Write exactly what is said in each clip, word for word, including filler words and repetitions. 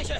Leiche!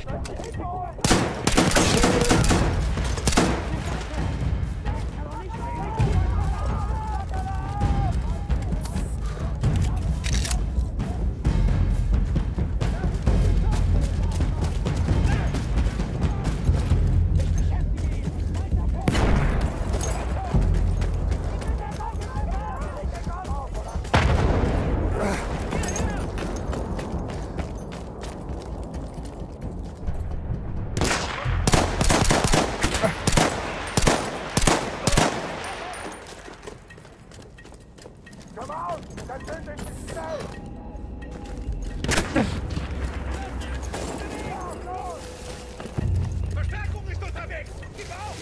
Verstärkung ist unterwegs! Gib auf!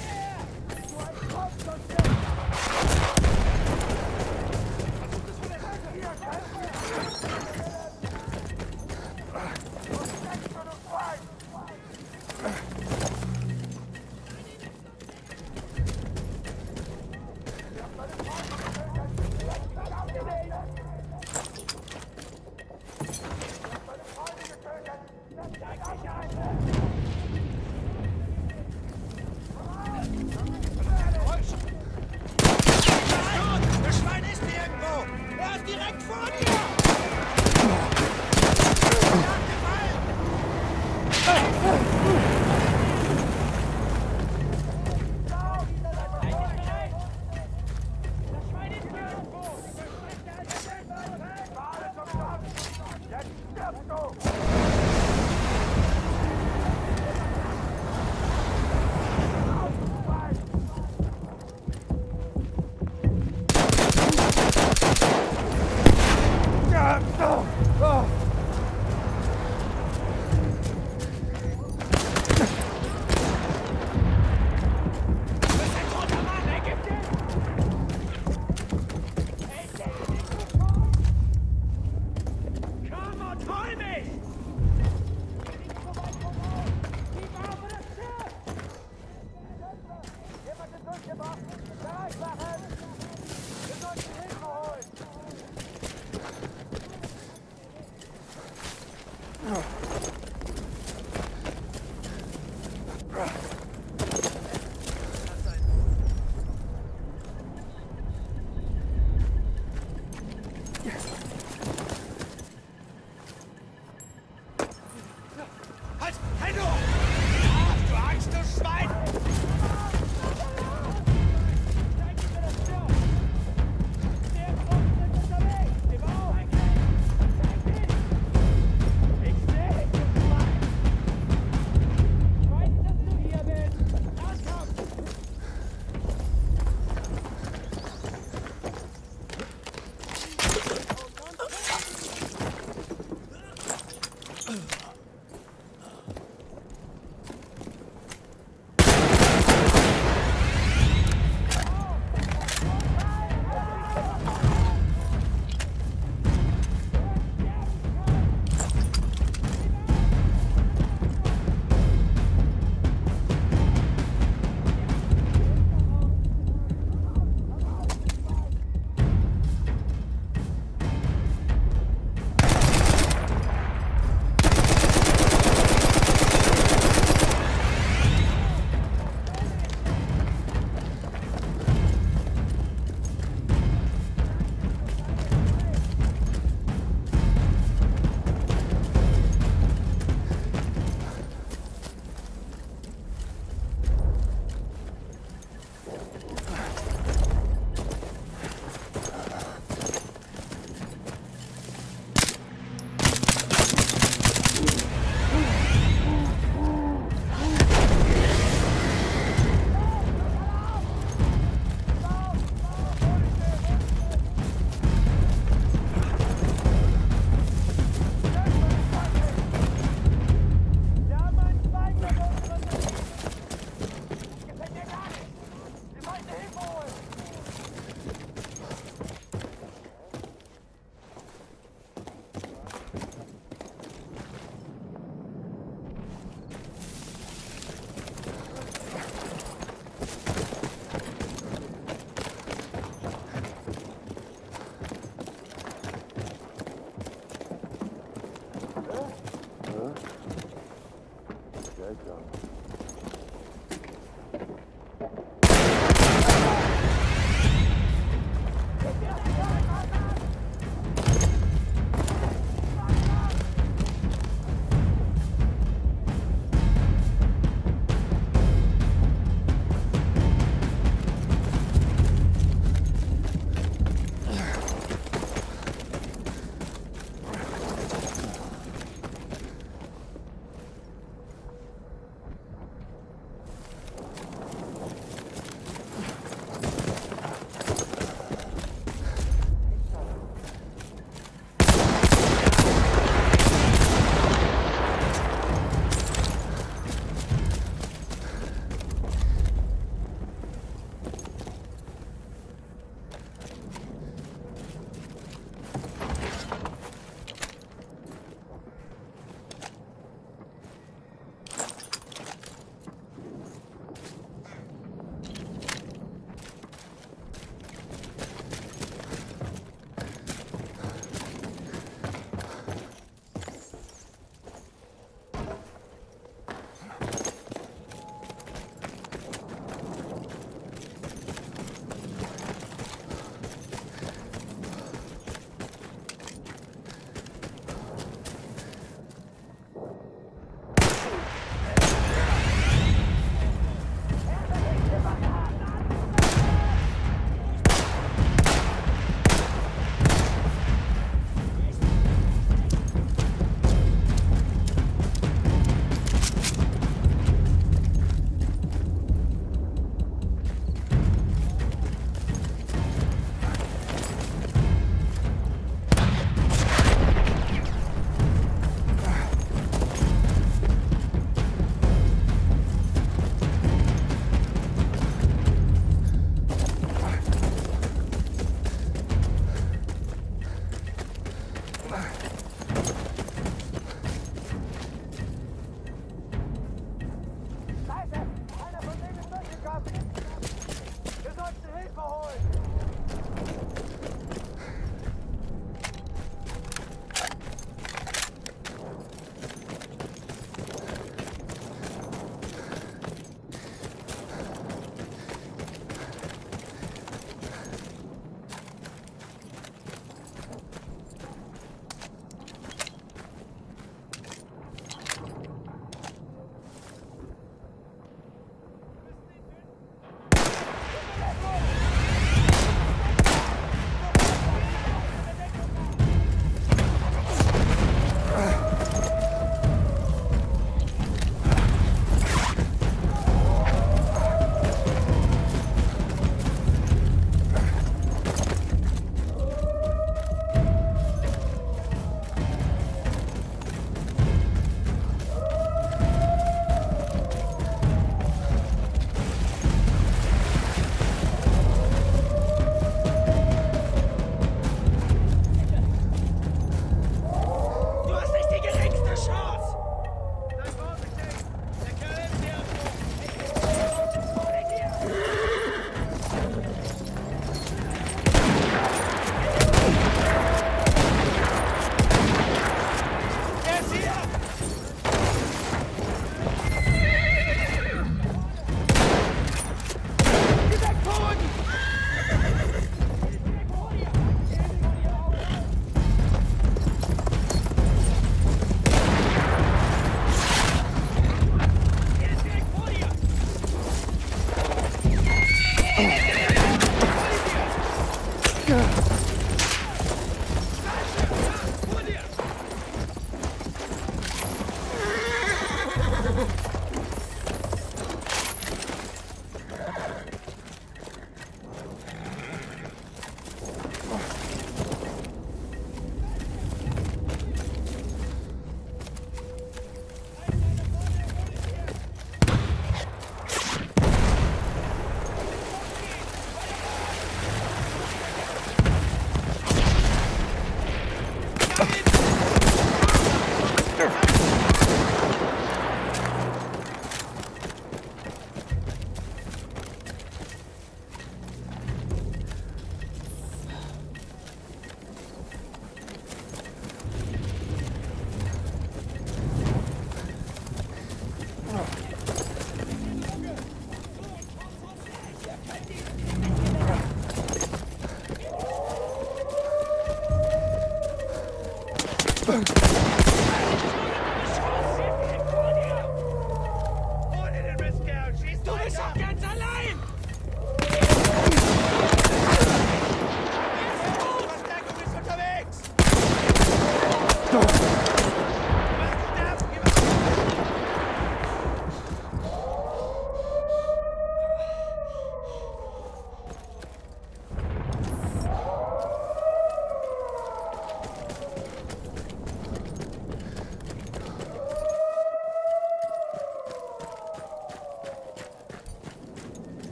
Vor dir!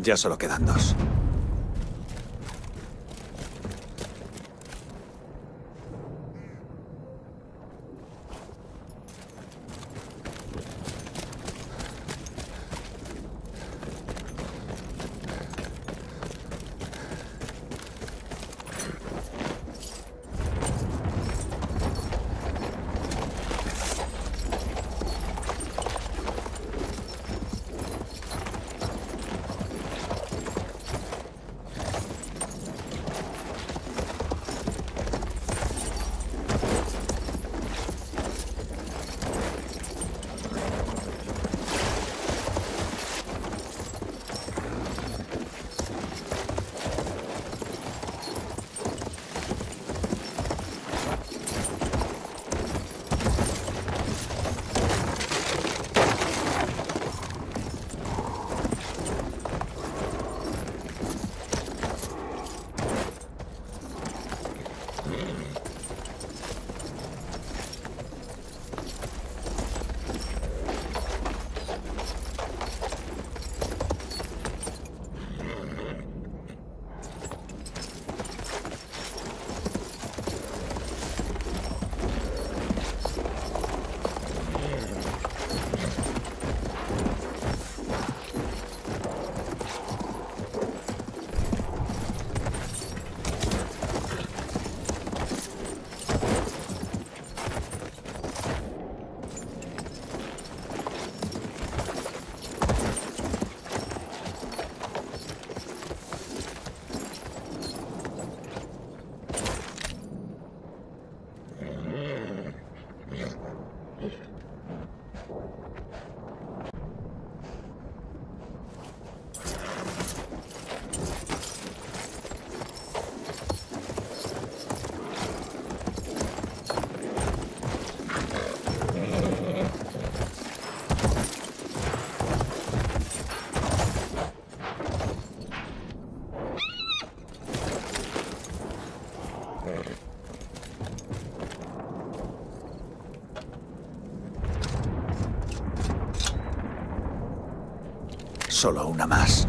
Ya solo quedan dos. Solo una más.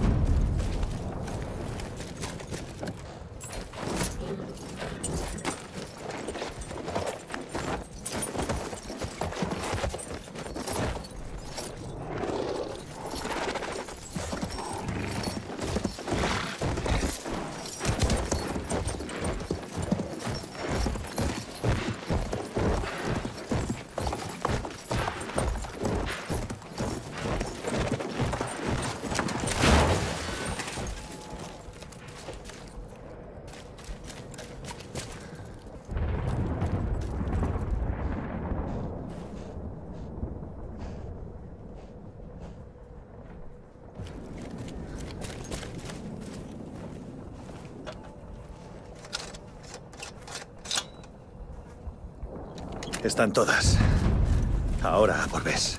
Están todas. Ahora, por vez.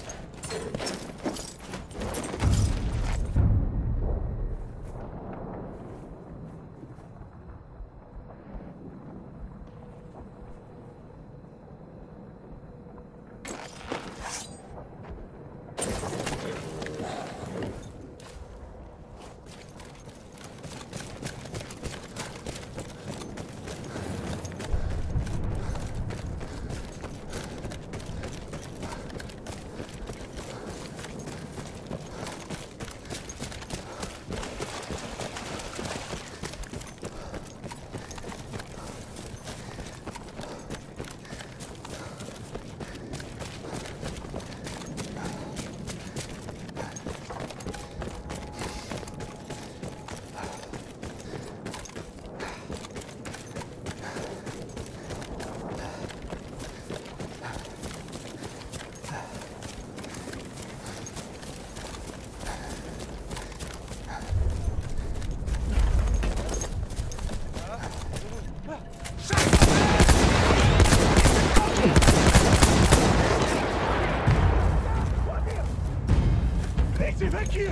Sie weg hier!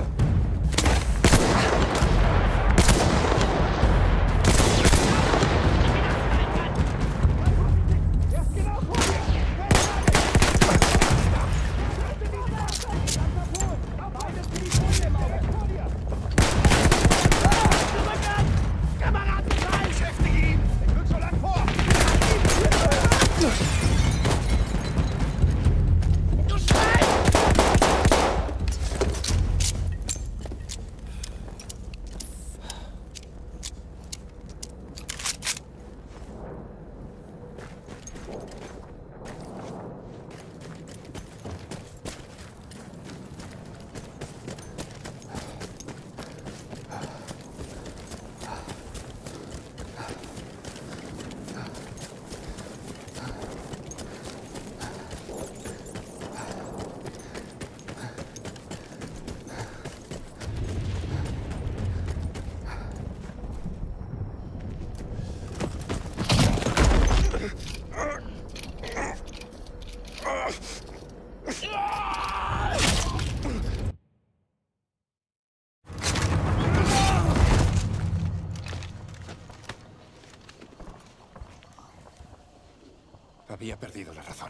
Había perdido la razón.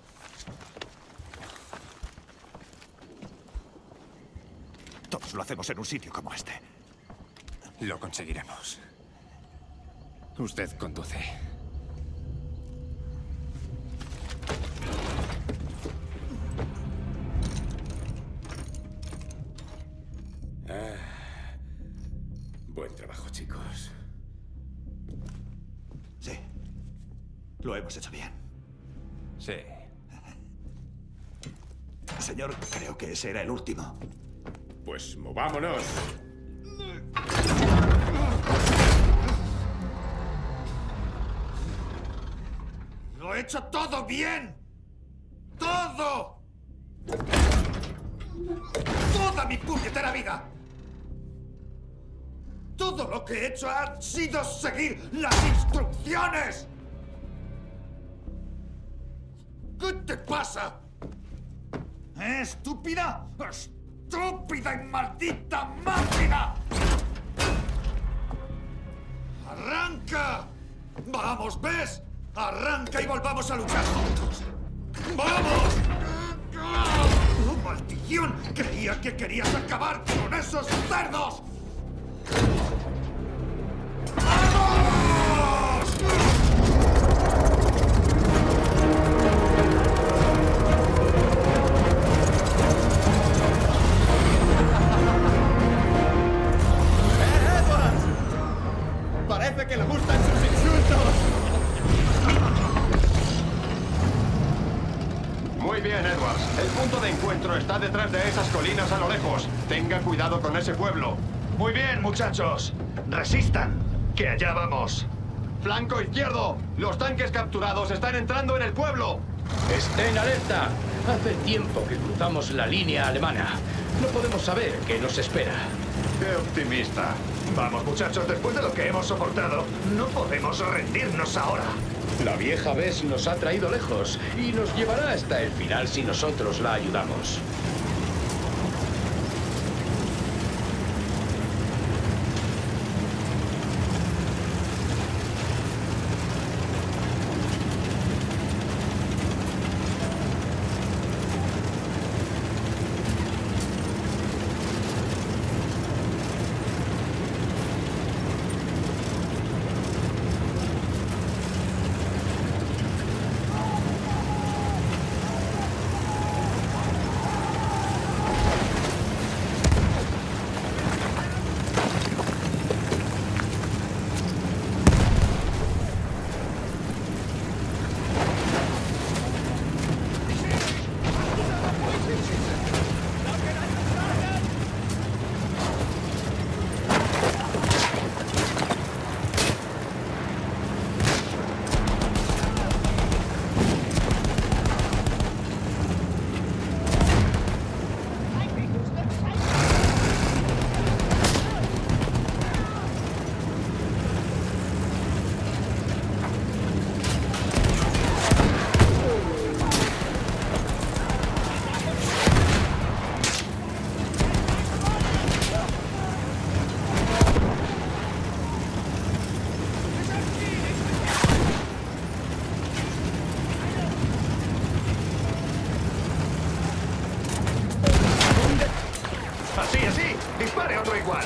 Todos lo hacemos en un sitio como este. Lo conseguiremos. Usted conduce. Ah, buen trabajo, chicos. Sí. Lo hemos hecho bien. Sí. Señor, creo que ese era el último. Pues movámonos. ¡Lo he hecho todo bien! ¡Todo! ¡Toda mi puñetera vida! Todo lo que he hecho ha sido seguir las instrucciones. ¿Qué te pasa? ¿Eh, estúpida? ¡Estúpida y maldita máquina! ¡Arranca! ¡Vamos, ves! ¡Arranca y volvamos a luchar juntos! ¡Vamos! ¡Oh, maldición! Creía que querías acabar con esos cerdos. ¡Vamos! ¡Eh, Edwards! Parece que le gustan sus insultos. Muy bien, Edwards. El punto de encuentro está detrás de esas colinas a lo lejos. Tenga cuidado con ese pueblo. Muy bien, muchachos. Resistan, que allá vamos. Flanco izquierdo. Los tanques capturados están entrando en el pueblo. ¡Estén alerta! Hace tiempo que cruzamos la línea alemana. No podemos saber qué nos espera. ¡Qué optimista! Vamos, muchachos, después de lo que hemos soportado, no podemos rendirnos ahora. La vieja Bess nos ha traído lejos y nos llevará hasta el final si nosotros la ayudamos. Así, así. Dispare otro igual.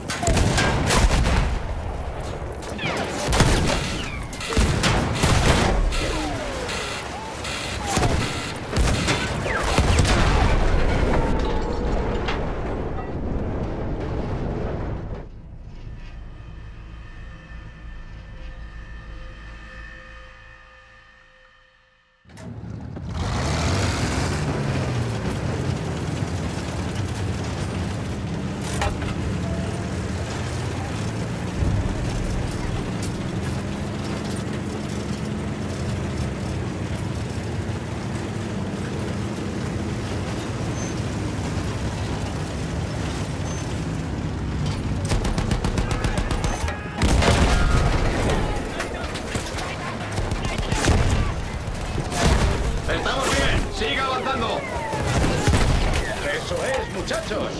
Estamos bien. Siga avanzando. ¡Eso es, muchachos!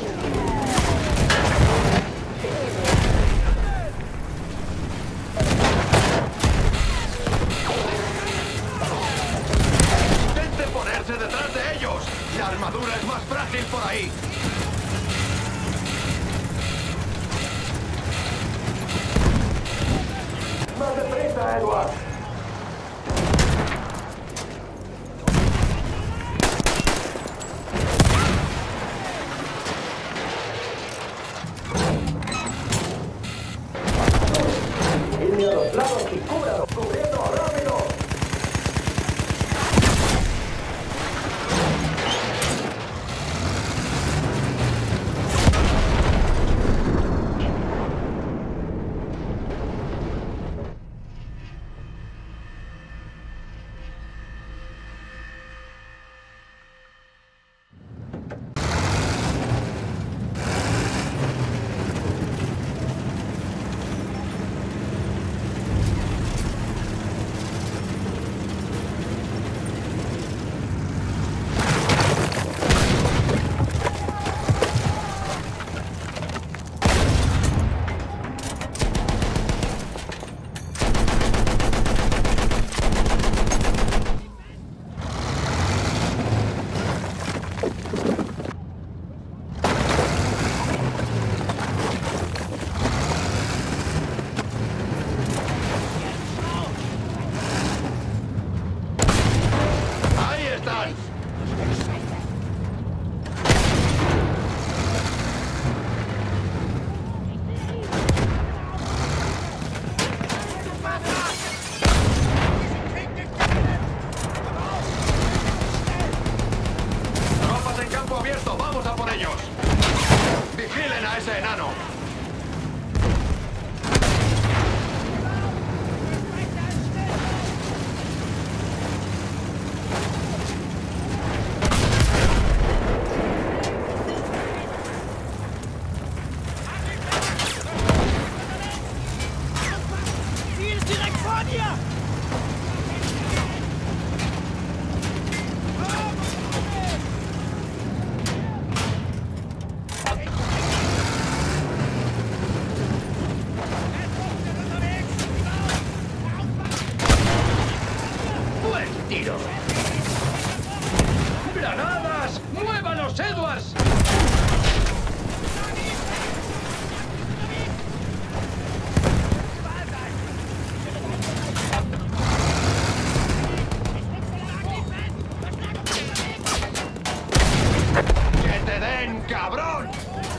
La armadura es más frágil por ahí. ¡Más deprisa, Edward! ¡Irme a los lados y cúbralo! ¡Cubriendo rápido! ¡Granadas! ¡Muévanos, Edwards! ¡Que te den, cabrón!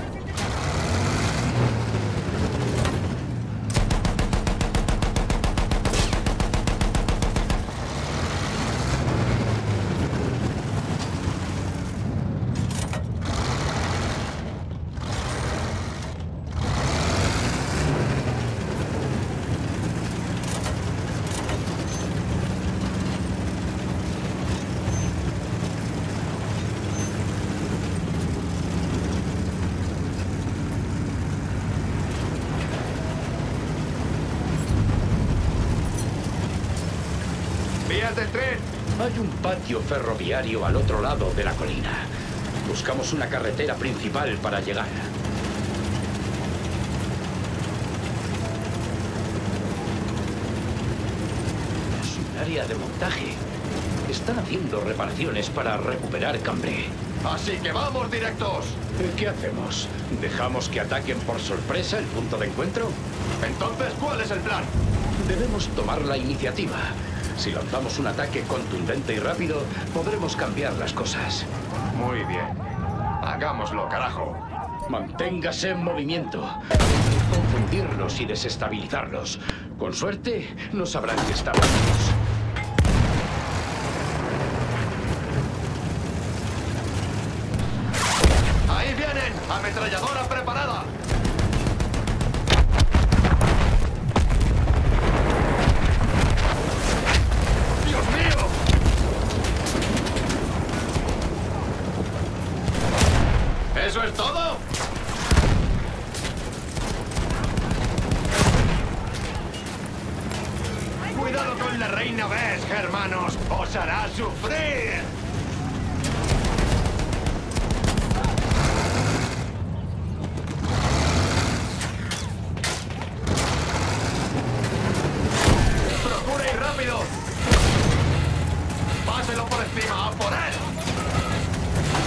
¡Vías del tren! Hay un patio ferroviario al otro lado de la colina. Buscamos una carretera principal para llegar. Es un área de montaje. Están haciendo reparaciones para recuperar Cambrai. ¡Así que vamos directos! ¿Qué hacemos? ¿Dejamos que ataquen por sorpresa el punto de encuentro? Entonces, ¿cuál es el plan? Debemos tomar la iniciativa. Si lanzamos un ataque contundente y rápido, podremos cambiar las cosas. Muy bien. Hagámoslo, carajo. Manténgase en movimiento. Confundirlos y desestabilizarlos. Con suerte, no sabrán que estamos vivos. ¡Ahí vienen! ¡Ametralladora preparada! ¡Dios mío! ¿Eso es todo? ¡Cuidado con la reina Bess, hermanos! ¡Os hará sufrir! ¡Procura ir rápido! ¡Páselo por encima! ¡A por él!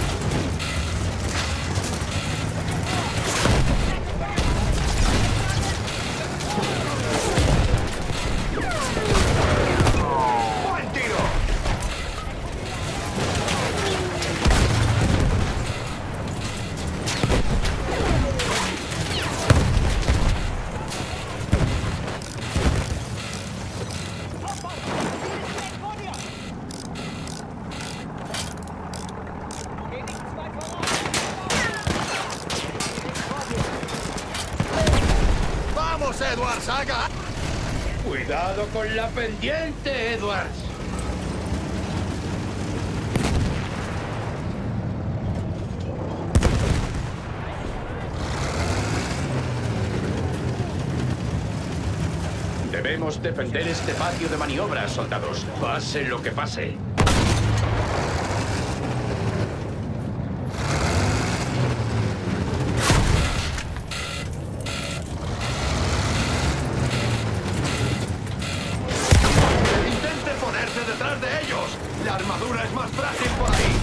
Edwards, haga. Cuidado con la pendiente, Edwards. Debemos defender este patio de maniobras, soldados. Pase lo que pase. Intenten ponerse detrás de ellos. La armadura es más frágil por ahí.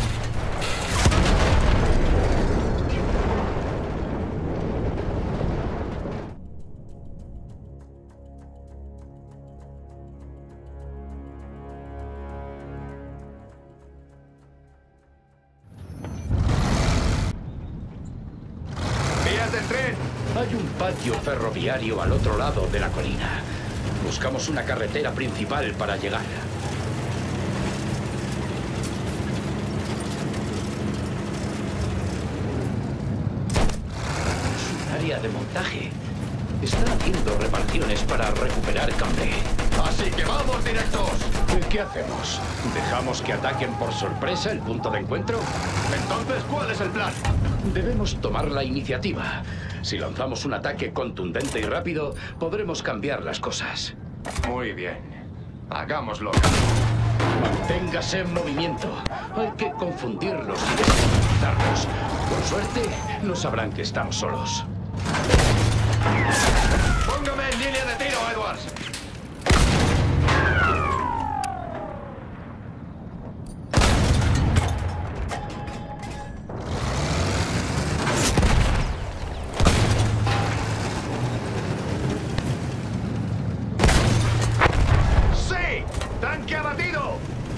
Del tren. Hay un patio ferroviario al otro lado de la colina. Buscamos una carretera principal para llegar. Es un área de montaje. Están haciendo reparaciones para recuperar cable. Así que vamos directos. ¿Qué hacemos? ¿Dejamos que ataquen por sorpresa el punto de encuentro? Entonces, ¿cuál es el plan? Debemos tomar la iniciativa. Si lanzamos un ataque contundente y rápido, podremos cambiar las cosas. Muy bien. Hagámoslo. Manténgase en movimiento. Hay que confundirlos y desestabilizarlos. Con suerte, no sabrán que estamos solos. Póngame en línea de tiro, Edwards. ¡Sí! ¡Tanque abatido!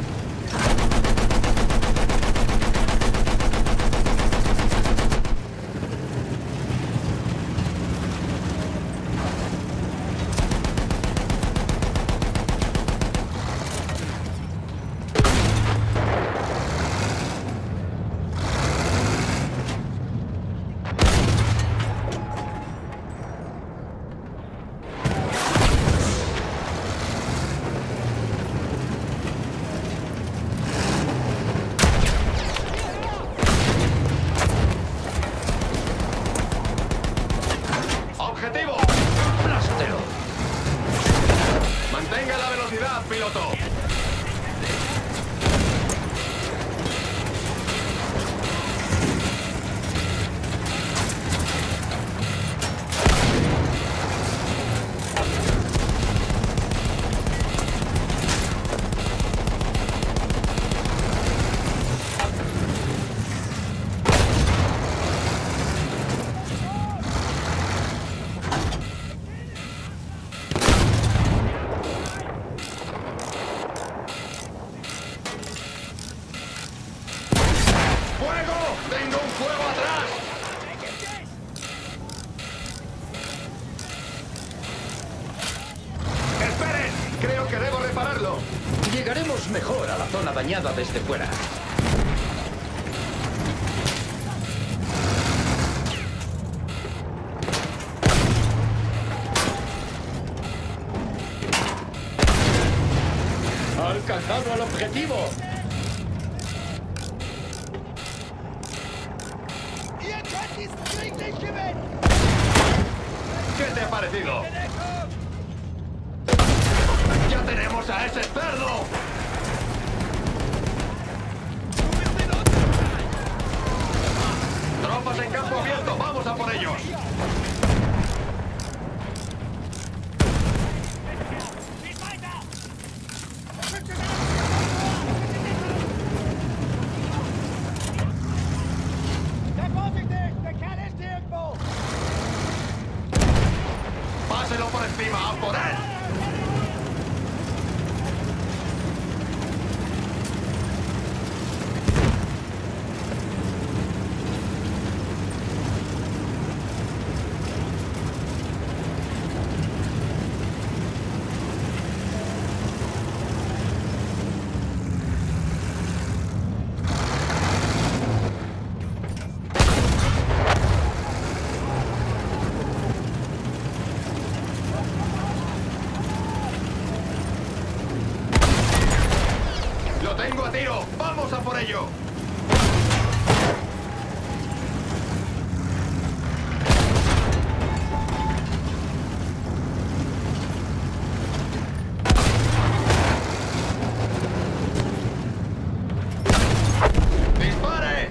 ¡Objetivo! ¡Blastero! Mantenga la velocidad, piloto. ¡Fuego! ¡Tengo un fuego atrás! ¡Esperen! Creo que debo repararlo. Llegaremos mejor a la zona dañada desde fuera. ¡Ha alcanzado al objetivo! ¿Qué te ha parecido? ¡Ya tenemos a ese cerdo! ¡Tropas en campo abierto! ¡Vamos a por ellos! ¡Páselo por encima! ¡A por él! ¡Lo tengo a tiro! ¡Vamos a por ello! ¡Dispare!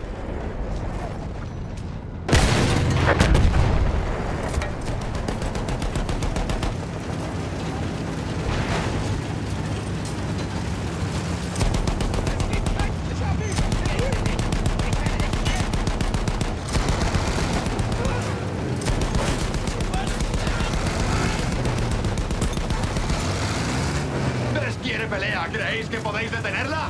¿Ves quiere pelea? ¿Creéis que podéis detenerla?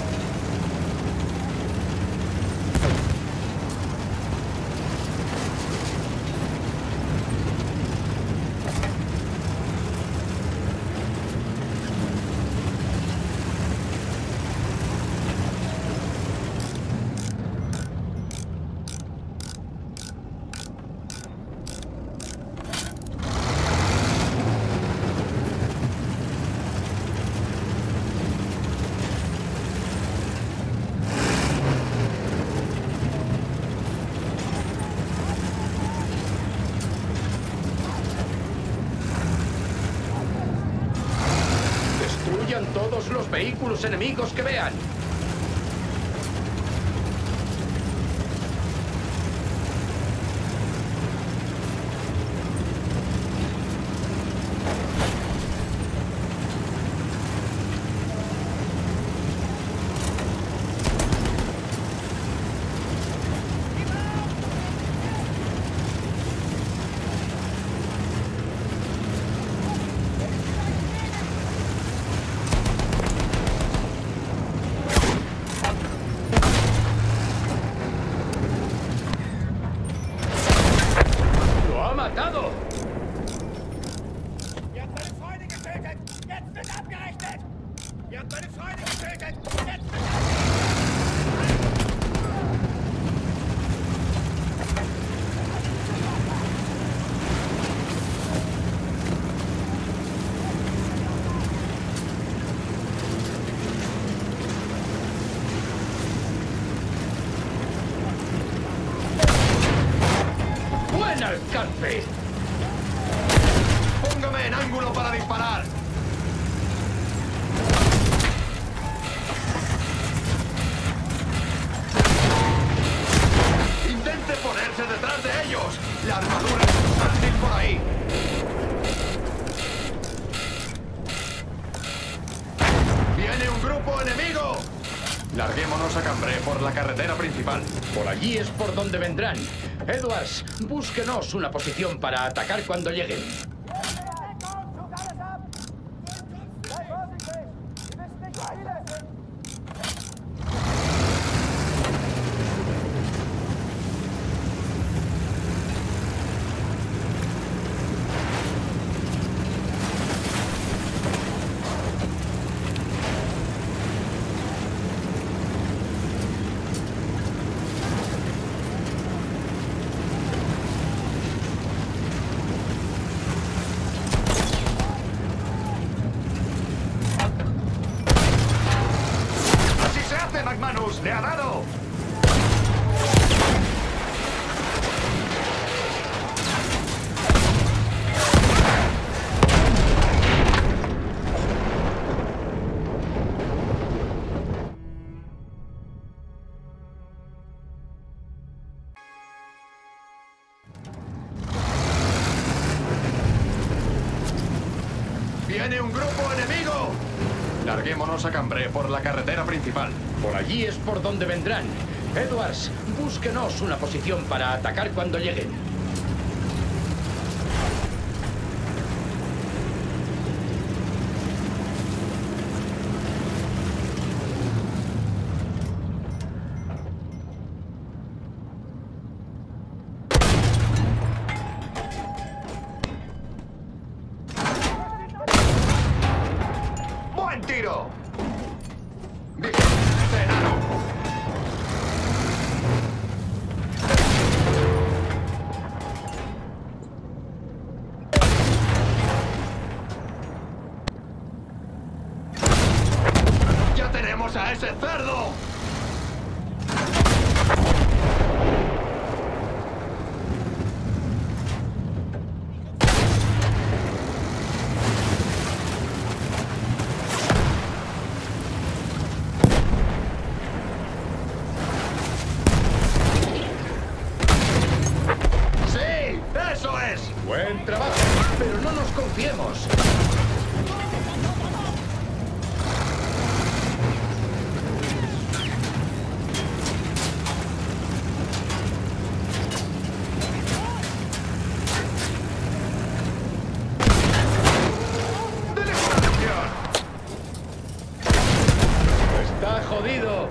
Destruyan todos los vehículos enemigos que vean. ¡Lo ha matado! Ihr habt meine Freunde getötet! Jetzt wird abgerechnet! Ihr habt meine Freunde getötet! Jetzt wird ¡Buen alcance! ¡Póngame en ángulo para disparar! ¡Intente ponerse detrás de ellos! ¡La armadura es fácil por ahí! ¡Viene un grupo enemigo! Larguémonos a Cambrai por la carretera principal. Por allí es por donde vendrán. Edwards, búsquenos una posición para atacar cuando lleguen. ¡Así se hace, McManus! ¡Le ha dado! ¡Viene un grupo enemigo! Larguémonos a Cambrai por la carretera principal. Por allí es por donde vendrán. Edwards, búsquenos una posición para atacar cuando lleguen. ¡Buen tiro! ¡Vigilante, enano! ese cerdo! ¡Sí! ¡Eso es! Buen trabajo, pero no nos confiemos. Está jodido.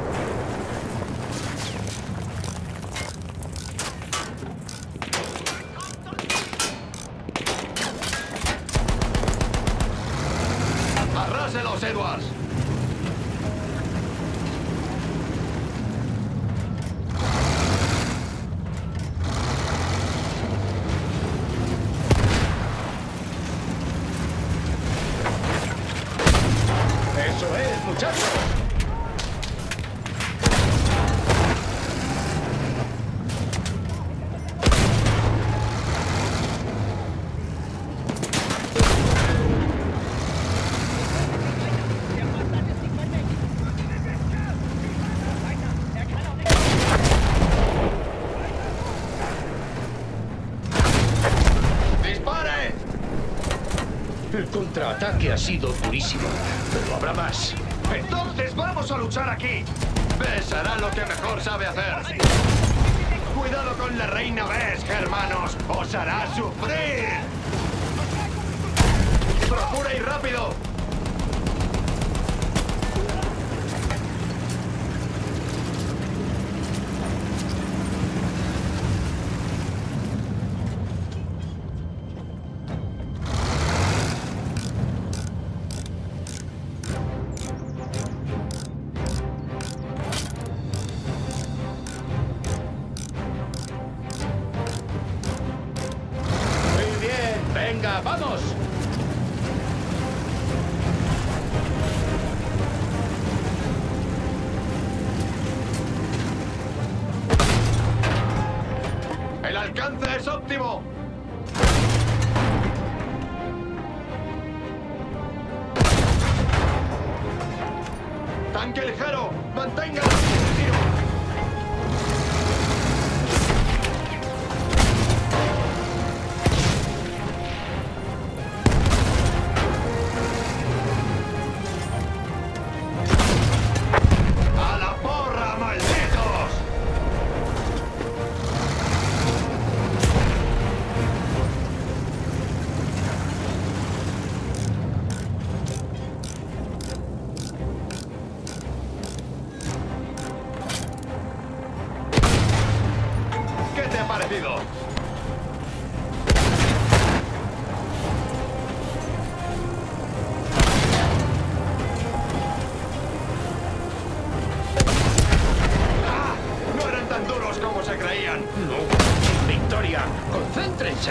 ¡Arráselos, Edwards! Eso es, muchachos. ¡Dispare! El contraataque ha sido durísimo, pero habrá más. Entonces vamos a luchar aquí. Bess hará lo que mejor sabe hacer. Cuidado con la reina Bess, hermanos. ¡Os hará sufrir! ¡Procura ir rápido! Muy bien, venga, vamos. ¡El alcance es óptimo! ¡Tanque ligero! ¡Mantenga la posición! ¡A la porra, malditos! ¿Qué te ha parecido? ¡Ah! No eran tan duros como se creían. No. Victoria, concéntrense.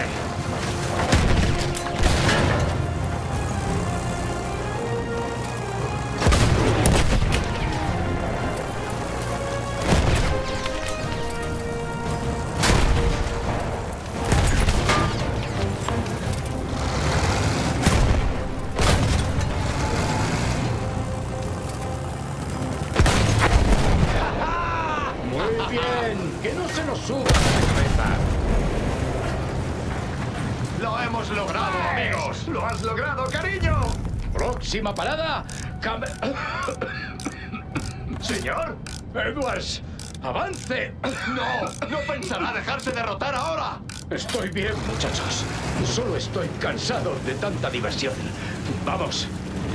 Muy bien, que no se nos suba la cabeza. ¡Lo hemos logrado, amigos! ¡Lo has logrado, cariño! Próxima parada, Cam... Señor. Edwards, avance. ¡No! ¡No pensará dejarse derrotar ahora! Estoy bien, muchachos. Solo estoy cansado de tanta diversión. Vamos.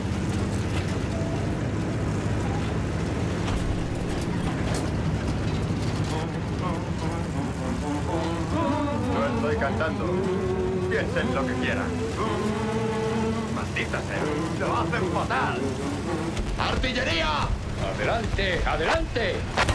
No estoy cantando. Piensen lo que quieran. ¡Maldita sea! ¡Lo hacen fatal! ¡Artillería! Adelante, adelante.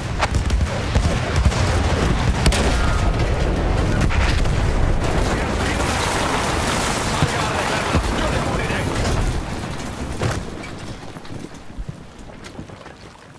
¡Vaya a arreglarla! ¡Yo le moriré!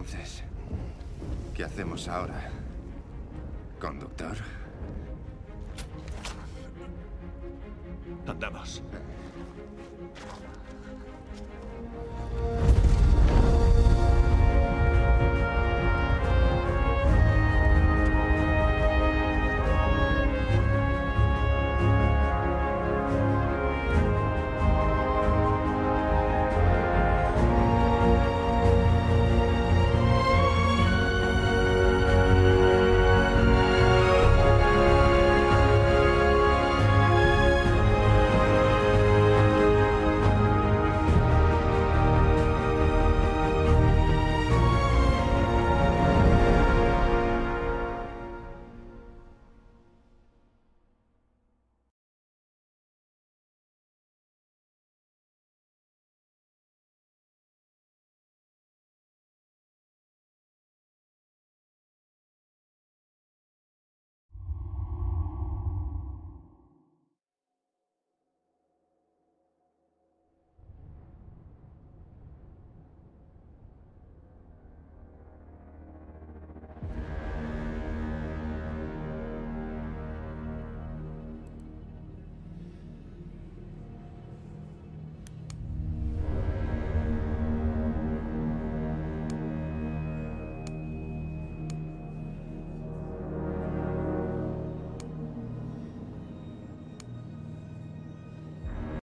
Entonces, ¿qué hacemos ahora, conductor? Andamos.